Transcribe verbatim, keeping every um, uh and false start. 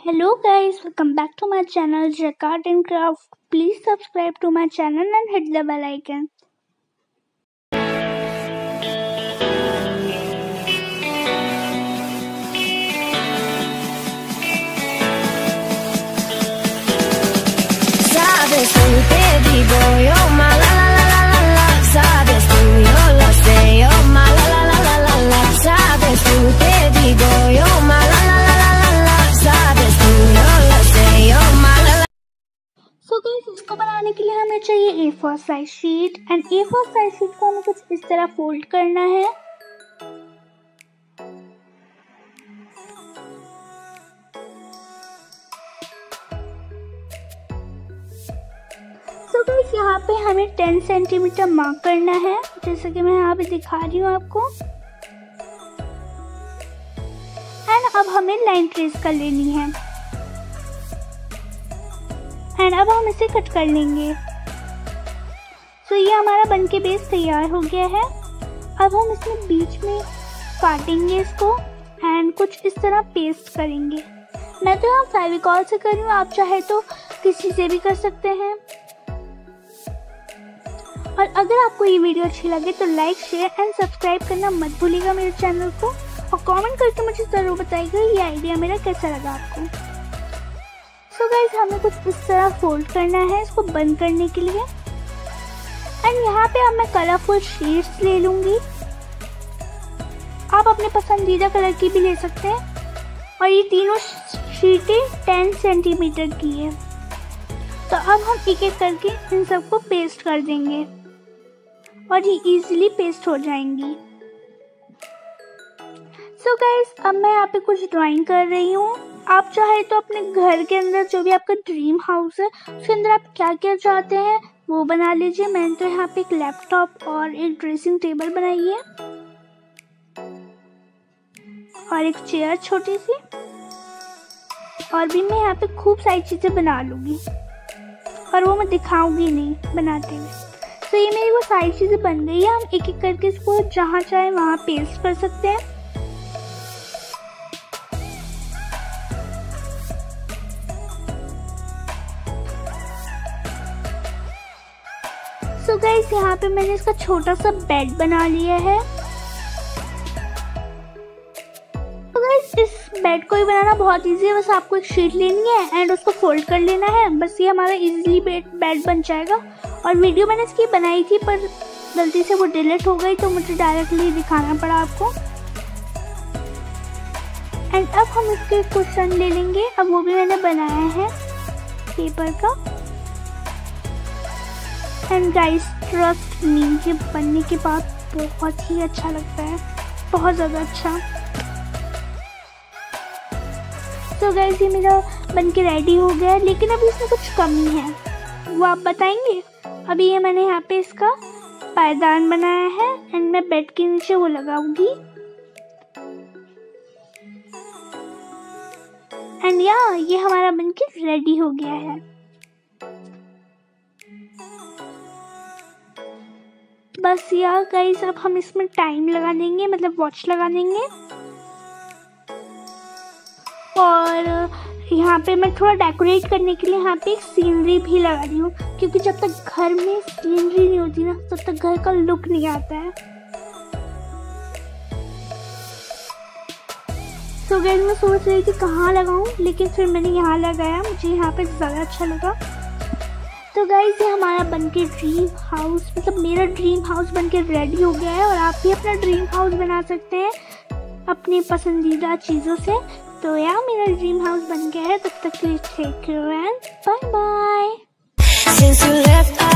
Hello guys, welcome back to my channel Jacquard and Craft. Please subscribe to my channel and hit the bell icon. Sabes tú, te digo yo, ma la la la la la la. Sabes tú, yo lo sé, yo ma la la la la la la. Sabes tú, te digo yo, ma la la la la la la. Sabes tú, yo lo sé, yo ma la la. So guys, इसको बनाने के लिए हमें चाहिए A four size sheet and A four size sheet को हमें कुछ इस तरह फोल्ड करना है। तो गाइस यहाँ पे हमें टेन सेंटीमीटर मार्क करना है, जैसे कि मैं यहाँ पे दिखा रही हूँ आपको। एंड अब हमें लाइन ट्रेस कर लेनी है एंड अब हम इसे कट कर लेंगे। तो ये हमारा बन के बेस तैयार हो गया है। अब हम इसमें बीच में काटेंगे इसको एंड कुछ इस तरह पेस्ट करेंगे। मैं तो यहाँ फेविकॉल से कर रही हूँ, आप चाहे तो किसी से भी कर सकते हैं। और अगर आपको ये वीडियो अच्छी लगे तो लाइक शेयर एंड सब्सक्राइब करना मत भूलिएगा मेरे चैनल को, और कमेंट करके मुझे ज़रूर बताइएगा ये आइडिया मेरा कैसा लगा आपको। सो गाइस हमें कुछ इस तरह फोल्ड करना है इसको बंद करने के लिए। एंड यहाँ पे अब मैं कलरफुल शीट्स ले लूँगी, आप अपने पसंदीदा कलर की भी ले सकते हैं। और ये तीनों शीटें टेन सेंटीमीटर की है। तो अब हम एक एक करके इन सबको पेस्ट कर देंगे और ये इजीली पेस्ट हो जाएंगी। सो so गाइस अब मैं यहाँ पे कुछ ड्राइंग कर रही हूँ। आप चाहे तो अपने घर के अंदर जो भी आपका ड्रीम हाउस है उसके अंदर आप क्या क्या चाहते हैं वो बना लीजिए। मैंने तो यहाँ पे एक लैपटॉप और एक ड्रेसिंग टेबल बनाई है और एक चेयर छोटी सी, और भी मैं यहाँ पे खूब सारी चीज़ें बना लूँगी और वो मैं दिखाऊंगी नहीं बनाते हुए। तो ये मेरी वो सारी चीज़ें बन गई है। हम एक एक करके इसको जहाँ चाहे वहाँ पेस्ट कर सकते हैं। सो गाइस यहाँ पे मैंने इसका छोटा सा बेड बना लिया है। तो गाइस इस बेड को ही बनाना बहुत इजी है, बस आपको एक शीट लेनी है एंड उसको फोल्ड कर लेना है, बस ये हमारा इजीली बेड बेड बन जाएगा। और वीडियो मैंने इसकी बनाई थी पर गलती से वो डिलीट हो गई तो मुझे डायरेक्टली दिखाना पड़ा आपको। एंड अब हम इसके कुशन ले लेंगे, अब वो भी मैंने बनाया है पेपर का। एंड गाइस ट्रस्ट मी, ये बनने के बाद बहुत ही अच्छा लगता है, बहुत ज़्यादा अच्छा। तो गाइस ये मेरा बन के रेडी हो गया है, लेकिन अभी इसमें कुछ कमी है, वो आप बताएंगे। अभी ये मैंने यहाँ पे इसका पायदान बनाया है एंड मैं बेड के नीचे वो लगाऊंगी। एंड या ये हमारा बन के रेडी हो गया है। बस यार गाइस अब हम इसमें टाइम लगा देंगे, मतलब वॉच लगा देंगे। और यहाँ पे मैं थोड़ा डेकोरेट करने के लिए यहाँ पे एक सीनरी भी लगा रही हूँ, क्योंकि जब तक घर में सीनरी नहीं होती ना तब तक घर का लुक नहीं आता है। सो गाइस मैं सोच रही थी कहाँ लगाऊँ, लेकिन फिर मैंने यहाँ लगाया, मुझे यहाँ पे ज़्यादा अच्छा लगा। तो गाइस ये हमारा बनके ड्रीम हाउस, मतलब मेरा ड्रीम हाउस बनके रेडी हो गया है। और आप भी अपना ड्रीम हाउस बना सकते हैं अपनी पसंदीदा चीज़ों से। तो यार मेरा ड्रीम हाउस बन गया है। तब तक के लिए take care and bye bye.